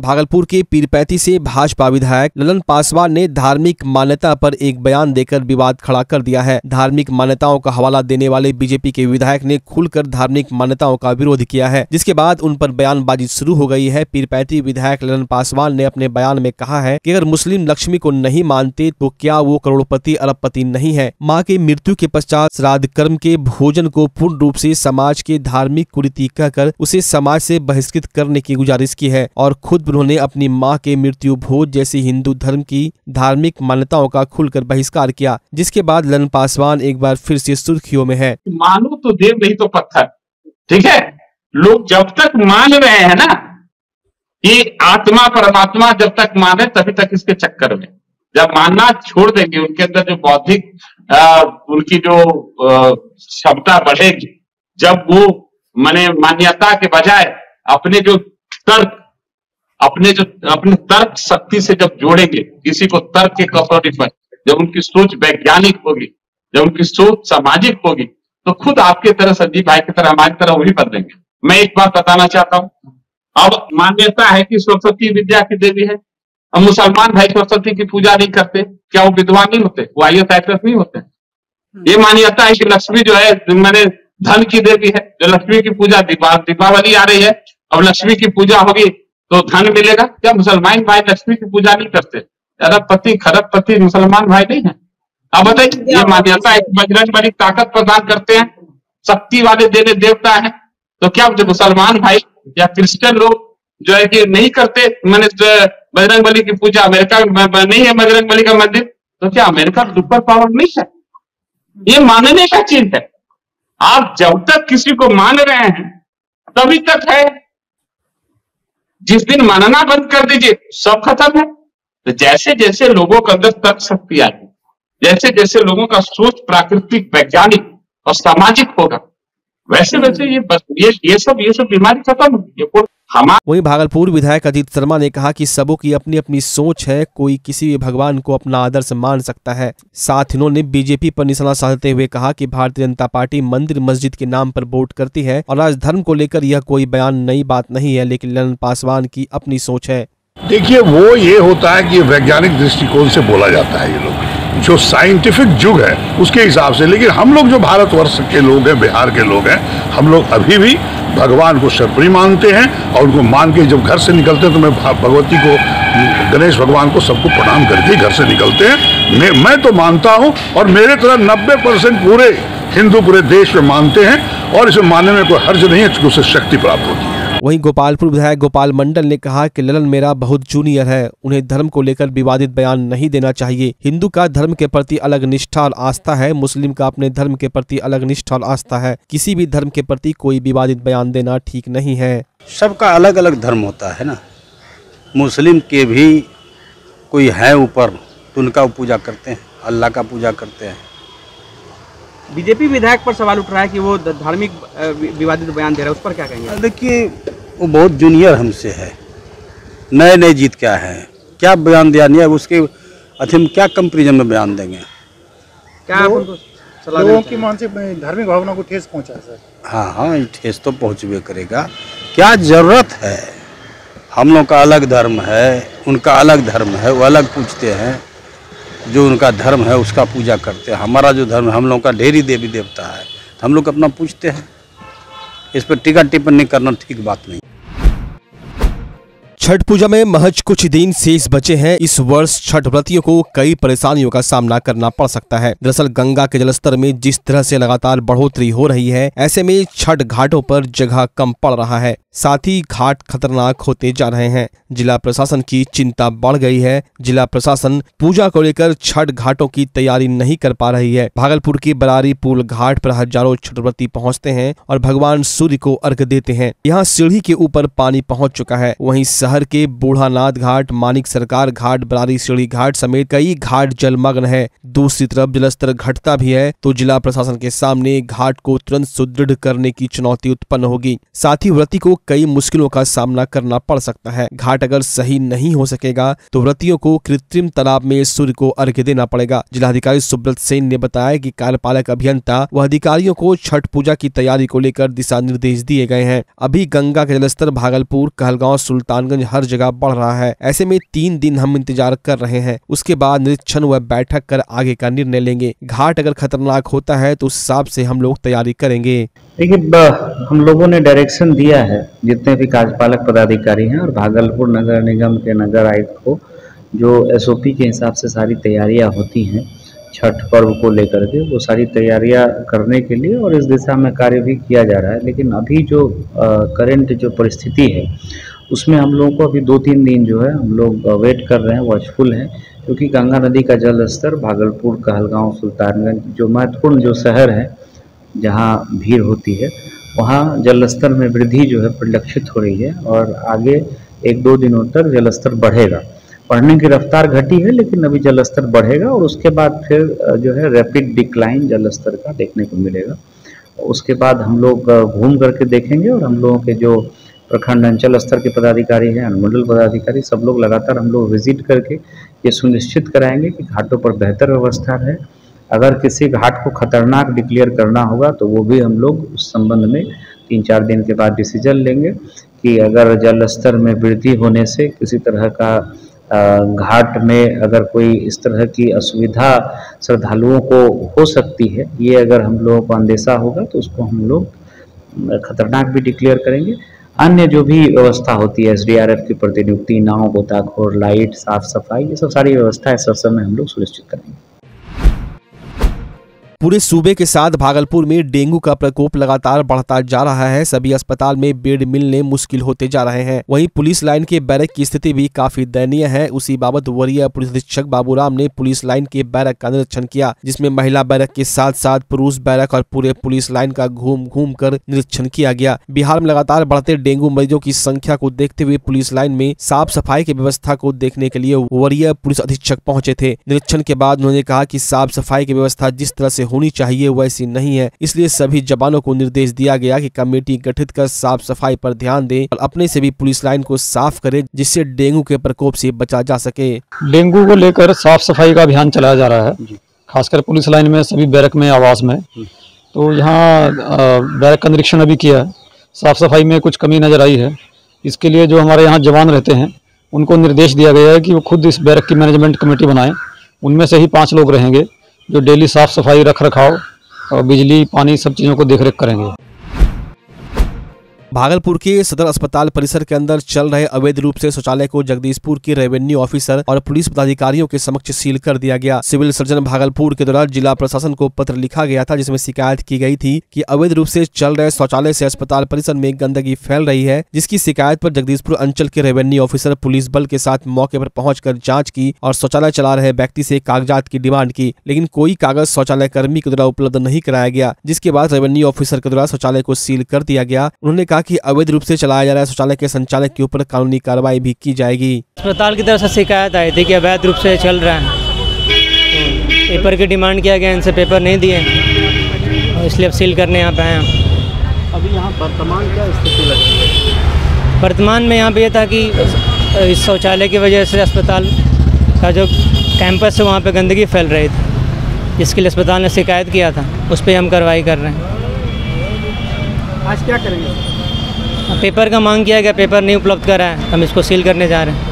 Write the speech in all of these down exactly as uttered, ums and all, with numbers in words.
भागलपुर के पीरपैंती से भाजपा विधायक ललन पासवान ने धार्मिक मान्यता पर एक बयान देकर विवाद खड़ा कर दिया है। धार्मिक मान्यताओं का हवाला देने वाले बीजेपी के विधायक ने खुलकर धार्मिक मान्यताओं का विरोध किया है, जिसके बाद उन पर बयानबाजी शुरू हो गई है। पीरपैंती विधायक ललन पासवान ने अपने बयान में कहा है कि अगर मुस्लिम लक्ष्मी को नहीं मानते तो क्या वो करोड़पति अरबपति नहीं है। माँ के मृत्यु के पश्चात श्राद्ध कर्म के भोजन को पूर्ण रूप से समाज के धार्मिक कुरीति कहकर उसे समाज से बहिष्कृत करने की गुजारिश की है और खुद उन्होंने अपनी मां के मृत्यु भोज जैसी हिंदू धर्म की धार्मिक मान्यताओं का खुलकर बहिष्कार किया, जिसके बाद ललन पासवान एक बार फिर से सुर्खियों में है। मानो तो देव नहीं तो पत्थर, ठीक है। लोग जब तक मान रहे हैं ना कि आत्मा परमात्मा, जब तक माने तभी तक इसके चक्कर में, जब मानना छोड़ देंगे उनके अंदर जो बौद्धिक उनकी जो क्षमता बढ़ेगी, जब वो माने मान्यता के बजाय अपने जो तर्क अपने जो अपने तर्क शक्ति से जब जोड़ेंगे किसी को तर्क के कसौटी पर, जब उनकी सोच वैज्ञानिक होगी, जब उनकी सोच सामाजिक होगी, तो खुद आपके तरह संजीव भाई की तरह हमारी तरह वही बदलेंगे। मैं एक बात बताना चाहता हूं, अब मान्यता है कि सरस्वती विद्या की देवी है। अब मुसलमान भाई सरस्वती की पूजा नहीं करते, क्या वो विद्वान नहीं होते, वो आई ए एस एक्टर्स नहीं होते? ये मान्यता है कि लक्ष्मी जो है मैंने धन की देवी है, जो लक्ष्मी की पूजा दीपा, दीपावली आ रही है, अब लक्ष्मी की पूजा होगी तो धन मिलेगा। क्या मुसलमान भाई लक्ष्मी की पूजा नहीं करते? अरबपति खरबपति मुसलमान भाई नहीं है? अब बताइए, ये मान्यता है बजरंग बली ताकत प्रदान करते हैं, शक्ति वाले देने देवता है, तो क्या जो मुसलमान भाई या क्रिश्चियन लोग जो है कि नहीं करते मैंने बजरंग बली की पूजा? अमेरिका में नहीं है बजरंग बली का मंदिर, तो क्या अमेरिका सुपर पावर नहीं है? ये मानने का चीज है। आप जब तक किसी को मान रहे हैं तभी तक है, जिस दिन मानना बंद कर दीजिए सब खत्म है। तो जैसे जैसे लोगों के अंदर तर्क शक्ति आएगी, जैसे जैसे लोगों का सोच प्राकृतिक वैज्ञानिक और सामाजिक होगा, वैसे वैसे ये ये ये सब ये सब बीमारी खत्म होगी। वहीं भागलपुर विधायक अजीत शर्मा ने कहा कि सबों की अपनी अपनी सोच है, कोई किसी भी भगवान को अपना आदर्श मान सकता है। साथ इन्होंने बीजेपी पर निशाना साधते हुए कहा कि भारतीय जनता पार्टी मंदिर मस्जिद के नाम पर वोट करती है और आज धर्म को लेकर यह कोई बयान नई बात नहीं है, लेकिन ललन पासवान की अपनी सोच है। देखिए, वो ये होता है कि वैज्ञानिक दृष्टिकोण से बोला जाता है, ये लोग जो साइंटिफिक युग है उसके हिसाब से, लेकिन हम लोग जो भारतवर्ष के लोग हैं, बिहार के लोग हैं, हम लोग अभी भी भगवान को सर्वोपरि मानते हैं और उनको मान के जब घर से निकलते हैं तो मैं भगवती को, गणेश भगवान को सबको प्रणाम करके घर से निकलते हैं। मैं, मैं तो मानता हूं और मेरे तरह नब्बे परसेंट पूरे हिंदू पूरे देश में मानते हैं और इसे मानने में कोई हर्ज नहीं है क्योंकि उससे शक्ति प्राप्त होती है। वहीं गोपालपुर विधायक गोपाल मंडल ने कहा कि ललन मेरा बहुत जूनियर है, उन्हें धर्म को लेकर विवादित बयान नहीं देना चाहिए। हिंदू का धर्म के प्रति अलग निष्ठा और आस्था है, मुस्लिम का अपने धर्म के प्रति अलग निष्ठा और आस्था है। किसी भी धर्म के प्रति कोई विवादित बयान देना ठीक नहीं है। सबका अलग अलग धर्म होता है ना, मुस्लिम के भी कोई है ऊपर तो उनका पूजा करते हैं, अल्लाह का पूजा करते हैं। बीजेपी विधायक पर सवाल उठ रहा है कि वो धार्मिक विवादित बयान दे रहा है, उस पर क्या कहेंगे? देखिए, वो बहुत जूनियर हमसे है, नए नए जीत क्या है, क्या बयान दिया नहीं है, उसके अथी में क्या कंपेरिजन में बयान देंगे? क्या आप उनको सलाह लोगों की मानसिक धार्मिक भावना को ठेस पहुंचा सर? हाँ हाँ, ठेस तो पहुँचबे करेगा। क्या जरूरत है? हम लोग का अलग धर्म है, उनका अलग धर्म है, वो अलग पूछते हैं, जो उनका धर्म है उसका पूजा करते हैं। हमारा जो धर्म है, हम लोग का ढेरी देवी देवता है, हम लोग अपना पूछते हैं। इस पर टीका टिप्पणी करना ठीक बात नहीं। छठ पूजा में महज कुछ दिन शेष बचे हैं। इस वर्ष छठ व्रतियों को कई परेशानियों का सामना करना पड़ सकता है। दरअसल गंगा के जलस्तर में जिस तरह से लगातार बढ़ोतरी हो रही है, ऐसे में छठ घाटों पर जगह कम पड़ रहा है, साथ ही घाट खतरनाक होते जा रहे हैं। जिला प्रशासन की चिंता बढ़ गई है। जिला प्रशासन पूजा को लेकर छठ घाटों की तैयारी नहीं कर पा रही है। भागलपुर के बरारी पुल घाट पर हजारों छठ व्रती पहुँचते हैं और भगवान सूर्य को अर्घ्य देते हैं। यहाँ सीढ़ी के ऊपर पानी पहुँच चुका है। वहीं शहर के बूढ़ानाथ घाट, मानिक सरकार घाट, बरारी सीढ़ी घाट समेत कई घाट जलमग्न है। दूसरी तरफ जलस्तर घटता भी है तो जिला प्रशासन के सामने घाट को तुरंत सुदृढ़ करने की चुनौती उत्पन्न होगी। साथ ही व्रती को कई मुश्किलों का सामना करना पड़ सकता है। घाट अगर सही नहीं हो सकेगा तो व्रतियों को कृत्रिम तालाब में सूर्य को अर्घ्य देना पड़ेगा। जिलाधिकारी सुब्रत सेन ने बताया कि कार्यपालक अभियंता व अधिकारियों को छठ पूजा की तैयारी को लेकर दिशा निर्देश दिए गए हैं। अभी गंगा का जलस्तर भागलपुर, कहलगांव, सुल्तानगंज, हर जगह बढ़ रहा है। ऐसे में तीन दिन हम इंतजार कर रहे हैं, उसके बाद निरीक्षण व बैठक कर आगे का निर्णय लेंगे। घाट अगर खतरनाक होता है तो उस हिसाब से हम लोग तैयारी करेंगे। देखिए, हम लोगों ने डायरेक्शन दिया है जितने भी कार्यपालक पदाधिकारी हैं और भागलपुर नगर निगम के नगर आयुक्त को, जो एसओपी के हिसाब से सारी तैयारियां होती हैं छठ पर्व को लेकर के, वो सारी तैयारियां करने के लिए और इस दिशा में कार्य भी किया जा रहा है। लेकिन अभी जो करंट जो परिस्थिति है उसमें हम लोगों को अभी दो तीन दिन जो है हम लोग वेट कर रहे हैं, वॉचफुल हैं, क्योंकि गंगा नदी का जल स्तर भागलपुर, कहलगांव, सुल्तानगंज जो महत्वपूर्ण जो शहर है जहाँ भीड़ होती है, वहाँ जल स्तर में वृद्धि जो है परिलक्षित हो रही है और आगे एक दो दिनों तक जल स्तर बढ़ेगा। बढ़ने की रफ्तार घटी है लेकिन अभी जल स्तर बढ़ेगा और उसके बाद फिर जो है रैपिड डिक्लाइन जल स्तर का देखने को मिलेगा। उसके बाद हम लोग घूम करके देखेंगे और हम लोगों के जो प्रखंड अंचल स्तर के पदाधिकारी हैं, अनुमंडल पदाधिकारी, सब लोग लगातार हम लोग विजिट करके ये सुनिश्चित कराएंगे कि घाटों पर बेहतर व्यवस्था है। अगर किसी घाट को खतरनाक डिक्लेयर करना होगा तो वो भी हम लोग उस संबंध में तीन चार दिन के बाद डिसीजन लेंगे कि अगर जल स्तर में वृद्धि होने से किसी तरह का घाट में अगर कोई इस तरह की असुविधा श्रद्धालुओं को हो सकती है, ये अगर हम लोगों को अंदेशा होगा तो उसको हम लोग खतरनाक भी डिक्लेयर करेंगे। अन्य जो भी व्यवस्था होती है, एसडीआरएफ की प्रतिनियुक्ति, नाव, गोताखोर, लाइट, साफ सफाई, ये सब सारी व्यवस्था इस समय हम लोग सुनिश्चित करेंगे। पूरे सूबे के साथ भागलपुर में डेंगू का प्रकोप लगातार बढ़ता जा रहा है। सभी अस्पताल में बेड मिलने मुश्किल होते जा रहे हैं। वहीं पुलिस लाइन के बैरक की स्थिति भी काफी दयनीय है। उसी बाबत वरीय पुलिस अधीक्षक बाबूराम ने पुलिस लाइन के बैरक का निरीक्षण किया, जिसमें महिला बैरक के साथ साथ पुरुष बैरक और पूरे पुलिस लाइन का घूम घूम कर निरीक्षण किया गया। बिहार में लगातार बढ़ते डेंगू मरीजों की संख्या को देखते हुए पुलिस लाइन में साफ सफाई की व्यवस्था को देखने के लिए वरीय पुलिस अधीक्षक पहुंचे थे। निरीक्षण के बाद उन्होंने कहा कि साफ सफाई की व्यवस्था जिस तरह से होनी चाहिए वैसी नहीं है, इसलिए सभी जवानों को निर्देश दिया गया कि कमेटी गठित कर साफ सफाई पर ध्यान दें और अपने से भी पुलिस लाइन को साफ करें, जिससे डेंगू के प्रकोप से बचा जा सके। डेंगू को लेकर साफ सफाई का अभियान चलाया जा रहा है, खासकर पुलिस लाइन में, सभी बैरक में, आवास में। तो यहाँ बैरक का निरीक्षण अभी किया है, साफ सफाई में कुछ कमी नजर आई है। इसके लिए जो हमारे यहाँ जवान रहते हैं उनको निर्देश दिया गया है कि वो खुद इस बैरक की मैनेजमेंट कमेटी बनाएं। उनमें से ही पाँच लोग रहेंगे जो डेली साफ सफाई, रख रखाव और बिजली, पानी, सब चीज़ों को देखरेख करेंगे। भागलपुर के सदर अस्पताल परिसर के अंदर चल रहे अवैध रूप से शौचालय को जगदीशपुर के रेवेन्यू ऑफिसर और पुलिस पदाधिकारियों के समक्ष सील कर दिया गया। सिविल सर्जन भागलपुर के द्वारा जिला प्रशासन को पत्र लिखा गया था, जिसमें शिकायत की गई थी कि अवैध रूप से चल रहे शौचालय से अस्पताल परिसर में गंदगी फैल रही है, जिसकी शिकायत पर जगदीशपुर अंचल के रेवेन्यू ऑफिसर पुलिस बल के साथ मौके पर पहुंचकर जांच की और शौचालय चला रहे व्यक्ति से कागजात की डिमांड की, लेकिन कोई कागज शौचालय कर्मी के द्वारा उपलब्ध नहीं कराया गया, जिसके बाद रेवेन्यू ऑफिसर के द्वारा शौचालय को सील कर दिया गया। उन्होंने कहा कि अवैध रूप से चलाया जा रहा है शौचालय के संचालक के ऊपर कानूनी कार्रवाई भी की जाएगी। अस्पताल की तरफ से शिकायत आई थी कि अवैध रूप से चल रहा है, तो पेपर की डिमांड किया गया, इनसे पेपर नहीं दिए, इसलिए अब सील करने यहाँ पे आए हैं। अभी यहाँ वर्तमान क्या स्थिति लग रही है? वर्तमान में यहाँ पे ये था कि इस शौचालय की वजह से अस्पताल का जो कैंपस है वहाँ पे गंदगी फैल रही थी, जिसके लिए अस्पताल ने शिकायत किया था, उस पर हम कार्रवाई कर रहे हैं। आज क्या करेंगे? पेपर का मांग किया गया, पेपर नहीं उपलब्ध करा है, हम इसको सील करने जा रहे हैं।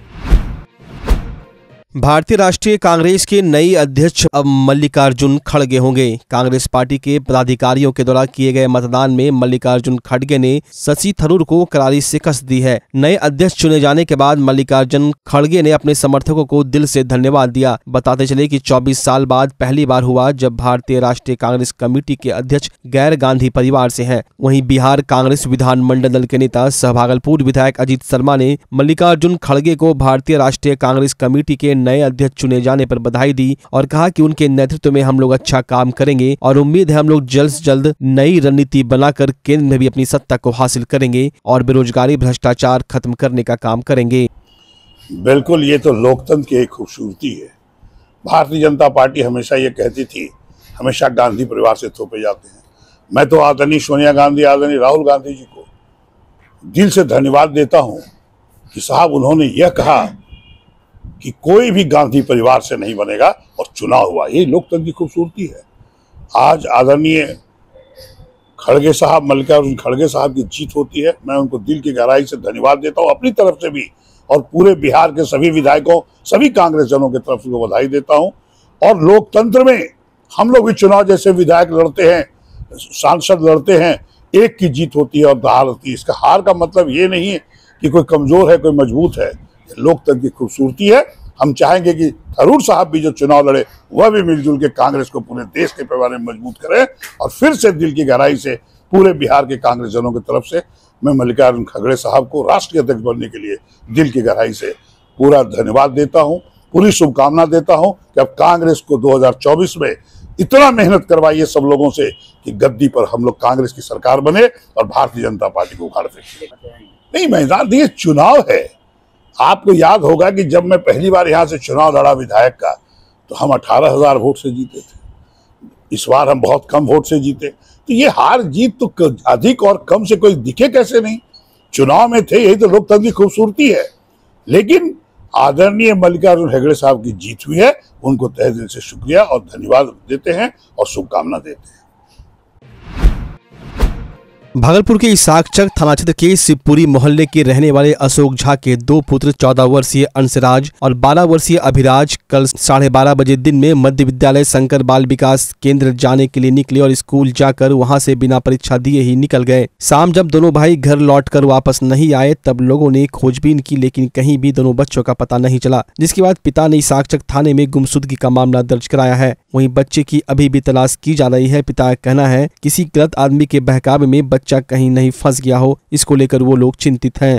भारतीय राष्ट्रीय कांग्रेस के नए अध्यक्ष अब मल्लिकार्जुन खड़गे होंगे। कांग्रेस पार्टी के पदाधिकारियों के द्वारा किए गए मतदान में मल्लिकार्जुन खड़गे ने शशि थरूर को करारी शिकस्त दी है। नए अध्यक्ष चुने जाने के बाद मल्लिकार्जुन खड़गे ने अपने समर्थकों को दिल से धन्यवाद दिया। बताते चले कि चौबीस साल बाद पहली बार हुआ जब भारतीय राष्ट्रीय कांग्रेस कमेटी के अध्यक्ष गैर गांधी परिवार से हैं। वहीं बिहार कांग्रेस विधानमंडल दल के नेता सह भागलपुर विधायक अजीत शर्मा ने मल्लिकार्जुन खड़गे को भारतीय राष्ट्रीय कांग्रेस कमेटी के नए अध्यक्ष चुने जाने पर बधाई दी और कहा कि उनके नेतृत्व में हम लोग अच्छा काम करेंगे और उम्मीद है हम लोग जल्द से जल्द नई रणनीति बनाकर केंद्र में भी अपनी सत्ता को हासिल करेंगे और बेरोजगारी, भ्रष्टाचार खत्म करने का काम करेंगे। बिल्कुल, ये तो लोकतंत्र की एक खूबसूरती है। भारतीय जनता पार्टी हमेशा ये कहती थी, हमेशा गांधी परिवार से थोपे जाते हैं। मैं तो आदरणीय सोनिया गांधी, आदरणीय राहुल गांधी जी को दिल से धन्यवाद देता हूं कि साहब उन्होंने यह कहा कि कोई भी गांधी परिवार से नहीं बनेगा और चुनाव हुआ। ये लोकतंत्र की खूबसूरती है। आज आदरणीय खड़गे साहब, मल्लिकार्जुन खड़गे साहब की जीत होती है। मैं उनको दिल की गहराई से धन्यवाद देता हूँ अपनी तरफ से भी, और पूरे बिहार के सभी विधायकों, सभी कांग्रेस जनों की तरफ से बधाई देता हूँ। और लोकतंत्र में हम लोग भी चुनाव जैसे विधायक लड़ते हैं, सांसद लड़ते हैं, एक की जीत होती है और हार होती है। इसका हार का मतलब ये नहीं है कि कोई कमजोर है, कोई मजबूत है। लोकतंत्र की खूबसूरती है। हम चाहेंगे कि थरूर साहब भी जो चुनाव लड़े वह भी मिलजुल के कांग्रेस को पूरे देश के पैमाने में मजबूत करें। और फिर से दिल की गहराई से पूरे बिहार के कांग्रेस जनों की तरफ से मैं मल्लिकार्जुन खड़गे साहब को राष्ट्रीय अध्यक्ष बनने के लिए दिल की गहराई से पूरा धन्यवाद देता हूं, पूरी शुभकामना देता हूं कि अब कांग्रेस को दो हज़ार चौबीस में इतना मेहनत करवाइए सब लोगों से कि गद्दी पर हम लोग कांग्रेस की सरकार बने और भारतीय जनता पार्टी को उखाड़ फेंके। नहीं मैदान, ये चुनाव है। आपको याद होगा कि जब मैं पहली बार यहाँ से चुनाव लड़ा विधायक का, तो हम अठारह हजार वोट से जीते थे। इस बार हम बहुत कम वोट से जीते। तो ये हार जीत तो अधिक और कम से कोई दिखे कैसे नहीं, चुनाव में थे, यही तो लोकतंत्र की खूबसूरती है। लेकिन आदरणीय मल्लिकार्जुन खड़गे साहब की जीत हुई है, उनको तहे दिल से शुक्रिया और धन्यवाद देते हैं और शुभकामना देते हैं। भागलपुर के इसाकचक थाना क्षेत्र के शिवपुरी मोहल्ले के रहने वाले अशोक झा के दो पुत्र चौदह वर्षीय अंशराज और बारह वर्षीय अभिराज कल साढ़े बारह बजे दिन में मध्य विद्यालय शंकर बाल विकास केंद्र जाने के लिए निकले और स्कूल जाकर वहां से बिना परीक्षा दिए ही निकल गए। शाम जब दोनों भाई घर लौटकर वापस नहीं आए तब लोगों ने खोजबीन की, लेकिन कहीं भी दोनों बच्चों का पता नहीं चला, जिसके बाद पिता ने इसाकचक थाने में गुमशुदगी का मामला दर्ज कराया है। वहीं बच्चे की अभी भी तलाश की जा रही है। पिता का कहना है किसी गलत आदमी के बहकावे में बच्चा कहीं नहीं फंस गया हो, इसको लेकर वो लोग चिंतित हैं।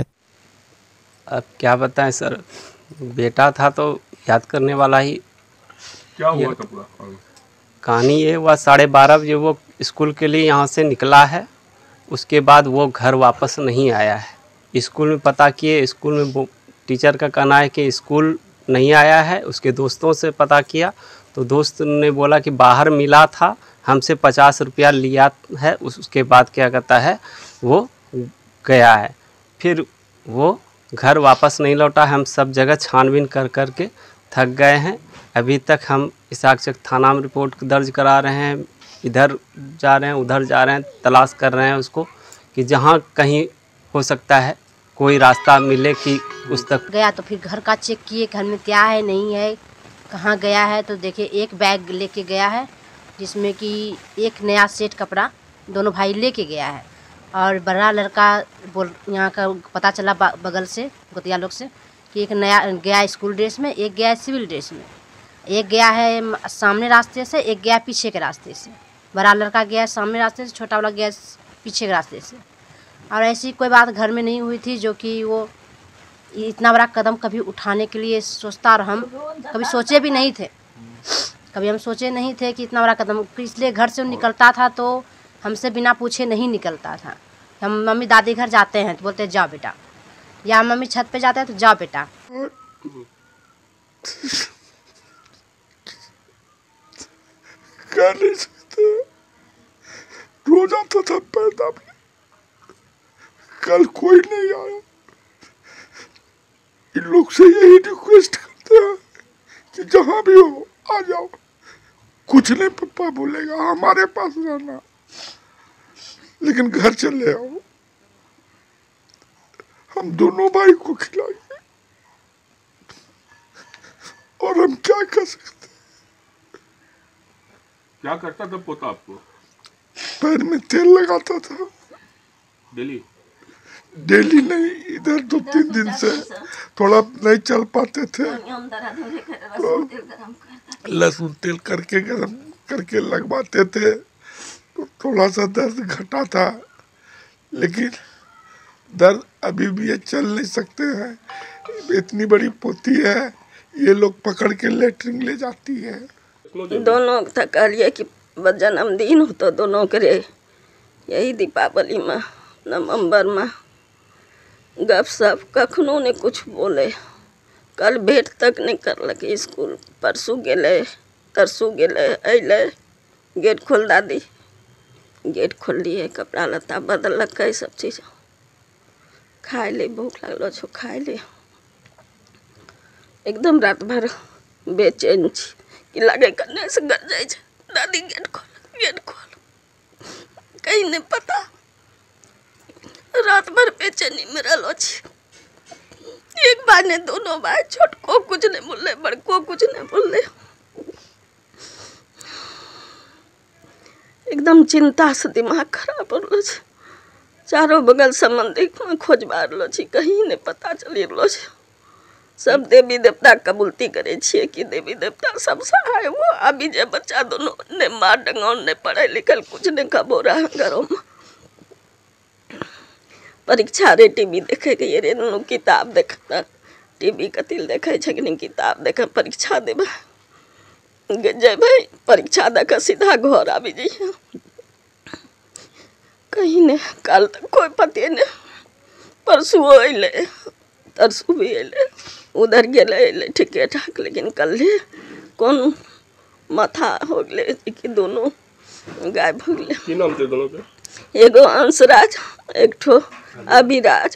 अब क्या बताएं सर, बेटा था तो याद करने वाला ही। क्या हुआ था पूरा कहानी? ये हुआ साढ़े बारह बजे वो स्कूल के लिए यहाँ से निकला है, उसके बाद वो घर वापस नहीं आया है। स्कूल में पता किए, स्कूल में वो टीचर का कहना है कि स्कूल नहीं आया है। उसके दोस्तों से पता किया तो दोस्त ने बोला कि बाहर मिला था, हमसे पचास रुपया लिया है। उसके बाद क्या कहता है वो गया है, फिर वो घर वापस नहीं लौटा। हम सब जगह छानबीन कर कर के थक गए हैं। अभी तक हम इसाकचक थाना में रिपोर्ट दर्ज करा रहे हैं, इधर जा रहे हैं उधर जा रहे हैं, तलाश कर रहे हैं उसको कि जहाँ कहीं हो सकता है कोई रास्ता मिले कि उस तक गया। तो फिर घर का चेक किए, घर में क्या है नहीं है, कहाँ गया है। तो देखिए एक बैग लेके गया है जिसमें कि एक नया सेट कपड़ा दोनों भाई लेके गया है। और बड़ा लड़का बोल यहाँ का पता चला बगल से गोतिया लोग से कि एक नया गया स्कूल ड्रेस में, एक गया सिविल ड्रेस में, एक गया है सामने रास्ते से, एक गया पीछे के रास्ते से। बड़ा लड़का गया सामने रास्ते से, छोटा वाला गया पीछे के रास्ते से। और ऐसी कोई बात घर में नहीं हुई थी जो कि वो इतना बड़ा कदम कभी उठाने के लिए सोचता, और हम कभी सोचे भी नहीं थे। कभी हम सोचे नहीं थे कि इतना बड़ा कदम, इसलिए घर से निकलता था तो हमसे बिना पूछे नहीं निकलता था। हम मम्मी दादी घर जाते हैं तो बोलते हैं जाओ बेटा, या मम्मी छत पे जाते हैं तो जाओ बेटा। क्या नहीं सकते, रोज आता था पैदा भी, कल कोई नहीं आया। इन लोग से यही रिक्वेस्ट करते हैं कि जहाँ भी हो आ जाओ। कुछ नहीं पापा बोलेगा, हमारे पास रहना, लेकिन घर चले आओ, हम दोनों भाई को खिलाएंगे। और हम क्या कर सकते? क्या करता था पोता आपको? पैर में तेल लगाता था डेली? डेली नहीं, इधर दो तीन दिन से थोड़ा नहीं चल पाते थे तो लहसुन तेल करके गरम करके लगवाते थे तो थोड़ा सा दर्द घटा था। लेकिन दर्द अभी भी ये चल नहीं सकते हैं। इतनी बड़ी पोती है, ये लोग पकड़ के लेटरिन ले जाती है। दोनों कहलिए कि जन्मदिन हो तो दोनों करे यही दीपावली में नवंबर में गप सप कखनो ने कुछ बोले। कल भेंट तक नहीं करलक स्कूल, परसों गेले तरसू गेले अले, गेट खोल दादी, गेट खोल लिए, कपड़ा लत्ता बदलक, सब चीज खाए ले, भूख लगलो छो खाए ले। एकदम रात भर बेचैन छी कि लगे कन्ने से गड़ जाए। दादी गेट खोल गेट खोल कहीं नहीं पता। रात भर बेचैनी में रहो छी। एक भाई ने दोनों भाई छोट को कुछ नहीं बोले, बड़ को कुछ नहीं बोले। एकदम चिंता से दिमाग खराब हो रहा है। चारों बगल संबंधी खोज बार लो छी, कहीं नहीं पता चली लो छी। सब देवी देवता कबूलती करे छिए कि देवी देवता सब सहाय वो। अभी जे बच्चा दोनों ने मार डंगाउन ने पढ़े लिखल कुछ नहीं खबो रहा घरों में। परीक्षा रे टीवी देखे गए रे, दोनों किताब देखता टीवी कतिल देखे छे कि नहीं किताब देखे परीक्षा देबे जय भाई परीक्षा देख सीधा घर आबी जाइए। कहीं ने कल तक कोई पते नहीं, परसों अले तरसू भी अले, उधर गए ठीके ठाक, लेकिन कल कौन माथा हो गए कि दोनों गायब हो गए। की नाम थे दोनों के? एगो अंशराज, एक ठो अभिराज।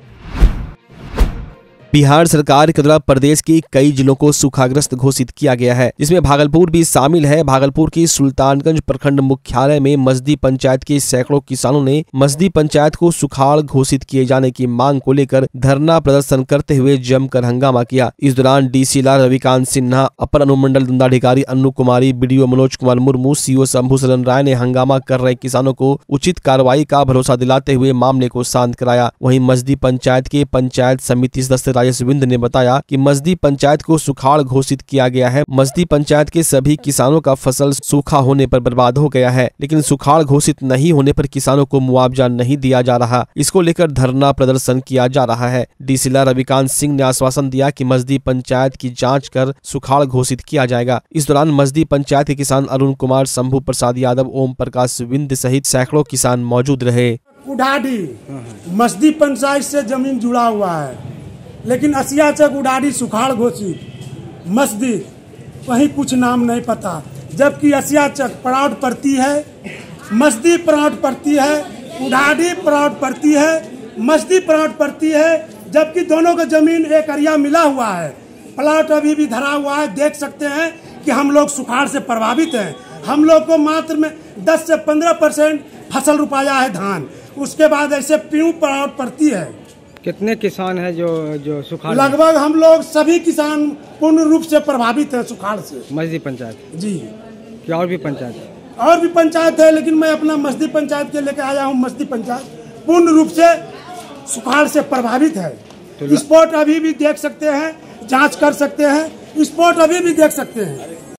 बिहार सरकार के द्वारा प्रदेश के कई जिलों को सूखाग्रस्त घोषित किया गया है, जिसमें भागलपुर भी शामिल है। भागलपुर की सुल्तानगंज प्रखंड मुख्यालय में मस्दी पंचायत के सैकड़ों किसानों ने मस्दी पंचायत को सुखाड़ घोषित किए जाने की मांग को लेकर धरना प्रदर्शन करते हुए जमकर हंगामा किया। इस दौरान डीसी लाल रविकांत सिन्हा, अपर अनुमंडल दंडाधिकारी अन्नू कुमारी, बीडीओ मनोज कुमार मुर्मू, सीओ शंभू शरण राय ने हंगामा कर रहे किसानों को उचित कार्रवाई का भरोसा दिलाते हुए मामले को शांत कराया। वहीं मस्दी पंचायत के पंचायत समिति सदस्य राजेश विंद ने बताया कि मस्दी पंचायत को सुखाड़ घोषित किया गया है। मस्दी पंचायत के सभी किसानों का फसल सूखा होने पर बर्बाद हो गया है, लेकिन सुखाड़ घोषित नहीं होने पर किसानों को मुआवजा नहीं दिया जा रहा। इसको लेकर धरना प्रदर्शन किया जा रहा है। डीसी रविकांत सिंह ने आश्वासन दिया कि मस्दी पंचायत की जाँच कर सुखाड़ घोषित किया जाएगा। इस दौरान मस्दी पंचायत के किसान अरुण कुमार, शंभू प्रसाद यादव, ओम प्रकाश विंद सहित सैकड़ों किसान मौजूद रहे। उडाडी मस्दी पंचायत से जमीन जुड़ा हुआ है, लेकिन असिया चक उडाड़ी सुखाड़ घोषित, मस्दी वहीं कुछ नाम नहीं पता। जबकि असिया चक पड़ाउट पड़ती है, मस्दी पड़ाउट पड़ती है, उडाड़ी पड़ाउट पड़ती है, मस्दी पड़ाउट पड़ती है। जबकि दोनों का जमीन एक अरिया मिला हुआ है, प्लाट अभी भी धरा हुआ है। देख सकते हैं कि हम लोग सुखाड़ से प्रभावित हैं। हम लोग को मात्र में दस से पंद्रह परसेंट फसल रुपाया है धान, उसके बाद ऐसे पीऊ पड़ाउट पड़ती है। कितने किसान हैं जो जो सुखाड़? लगभग हम लोग सभी किसान पूर्ण रूप से प्रभावित हैं सुखाड़ से। मस्दी पंचायत जी क्या और भी पंचायत और भी पंचायत है, लेकिन मैं अपना मस्दी पंचायत के लेकर आया हूँ। मस्दी पंचायत पूर्ण रूप से सुखाड़ से प्रभावित है। तो स्पॉट अभी भी देख सकते हैं, जांच कर सकते हैं, स्पॉट अभी भी देख सकते हैं।